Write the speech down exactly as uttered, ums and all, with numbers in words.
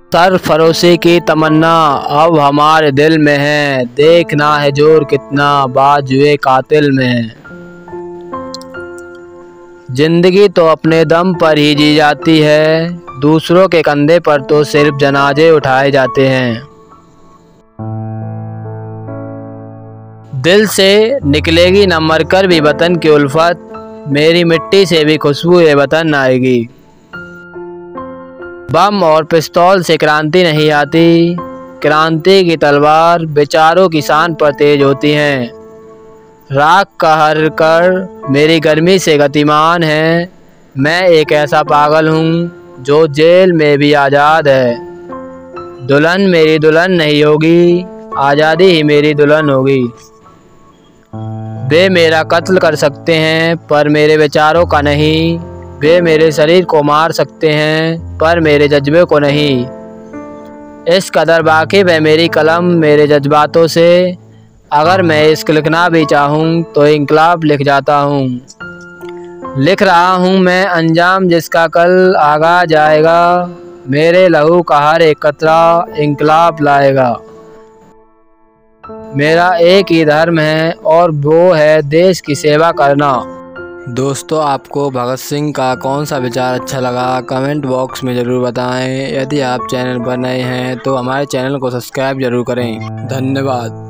सरफरोशी की तमन्ना अब हमारे दिल में है, देखना है जोर कितना बाजुए कातिल में है। जिंदगी तो अपने दम पर ही जी जाती है, दूसरों के कंधे पर तो सिर्फ जनाजे उठाए जाते हैं। दिल से निकलेगी न मरकर भी वतन की उल्फत, मेरी मिट्टी से भी खुशबू ये वतन आएगी। बम और पिस्तौल से क्रांति नहीं आती, क्रांति की तलवार बेचारों की शान पर तेज होती हैं। राख का हर कर मेरी गर्मी से गतिमान है, मैं एक ऐसा पागल हूँ जो जेल में भी आज़ाद है। दुल्हन मेरी दुल्हन नहीं होगी, आज़ादी ही मेरी दुल्हन होगी। वे मेरा कत्ल कर सकते हैं पर मेरे विचारों का नहीं, वे मेरे शरीर को मार सकते हैं पर मेरे जज्बे को नहीं। इस कदर वाकिफ़ है मेरी कलम मेरे जज्बातों से, अगर मैं इश्क लिखना भी चाहूँ तो इंकलाब लिख जाता हूँ। लिख रहा हूँ मैं अंजाम जिसका कल आगाज़ आएगा, मेरे लहू का हर एक कतरा इंकलाब लाएगा। मेरा एक ही धर्म है और वो है देश की सेवा करना। दोस्तों, आपको भगत सिंह का कौन सा विचार अच्छा लगा कमेंट बॉक्स में ज़रूर बताएं। यदि आप चैनल पर नए हैं तो हमारे चैनल को सब्सक्राइब ज़रूर करें। धन्यवाद।